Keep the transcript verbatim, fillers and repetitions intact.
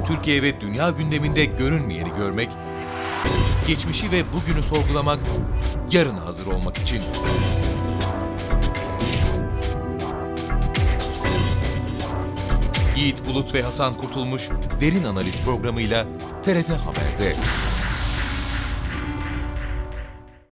Türkiye ve dünya gündeminde görünmeyeni görmek, geçmişi ve bugünü sorgulamak, yarına hazır olmak için. Yiğit Bulut ve Hasan Kurtulmuş derin analiz programıyla T R T Haber'de.